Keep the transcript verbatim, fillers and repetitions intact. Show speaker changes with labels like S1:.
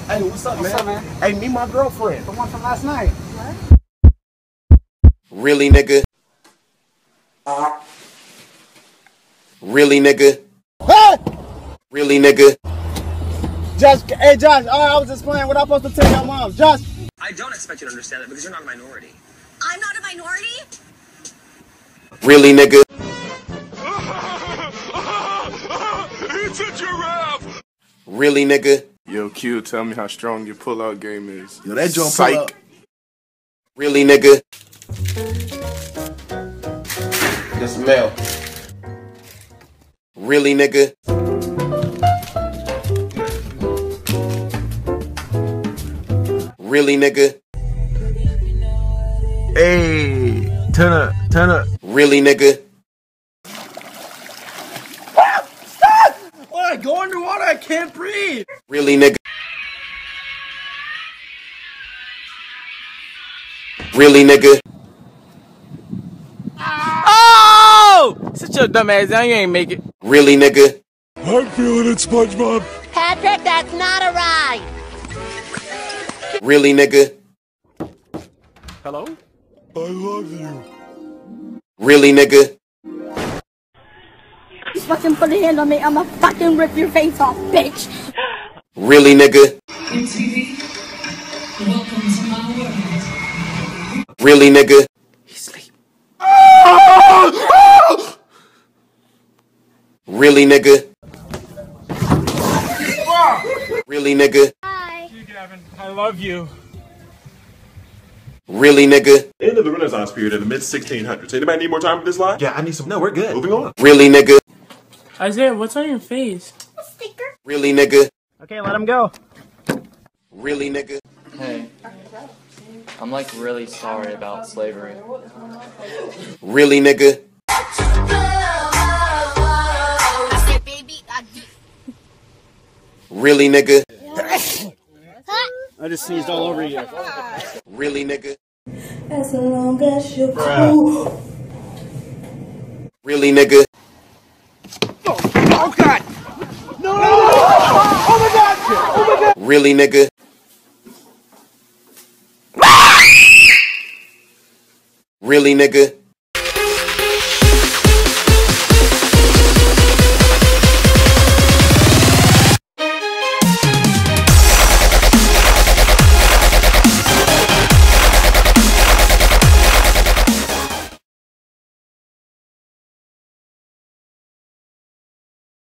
S1: Hey, what's up, man?
S2: What's up, man?
S1: Hey, meet my girlfriend.
S2: The one from last night.
S3: What?
S4: Really, nigga? Really, nigga?
S2: Hey!
S4: Really, nigga?
S2: Josh, hey, Josh, all right, I was just playing. What I'm supposed to tell your mom? Josh!
S5: I don't expect you to understand that because you're not a minority.
S3: I'm not a minority?
S4: Really, nigga?
S6: It's a giraffe!
S4: Really, nigga?
S6: Yo, Q, tell me how strong your pull-out game is.
S1: Yo, that joint
S6: Psych.
S1: pull up.
S4: Really, nigga?
S1: This male.
S4: Really, nigga? Really, nigga?
S1: Hey, turn up, turn up.
S4: Really, nigga?
S1: Stop! Why I go underwater? I can't breathe.
S4: Really, nigga? Really, nigga?
S7: Oh! Sit your dumb ass down, you ain't make it.
S4: Really, nigga?
S6: I'm feeling it, SpongeBob.
S3: Patrick, that's not a ride.
S4: Really, nigga?
S7: Hello?
S6: I love you.
S4: Really, nigga?
S3: You fucking put a hand on me, I'ma fucking rip your face off, bitch.
S4: Really, nigga? Really, nigga?
S7: He's asleep.
S4: Really, nigga? Really, nigga?
S3: Hi.
S7: Gavin, I love you.
S4: Really, nigga?
S8: End of the Renaissance period in the mid sixteen hundreds. Anybody need more time for this line?
S1: Yeah, I need some. No, we're good.
S8: Moving on.
S4: Really, nigga?
S7: Isaiah, what's on your face?
S3: A sticker.
S4: Really, nigga?
S2: Okay, let him go.
S4: Really, nigga?
S9: Hey, I'm like really sorry about slavery.
S4: Really, nigga?
S3: I said, baby, I do.
S4: Really, nigga?
S2: I just sneezed all over you.
S4: Really, nigga?
S10: As long as you're cool.
S4: Really, nigga?
S2: Oh, God! No! Oh, my God! Oh, my God!
S4: Really, nigga? Really, nigga?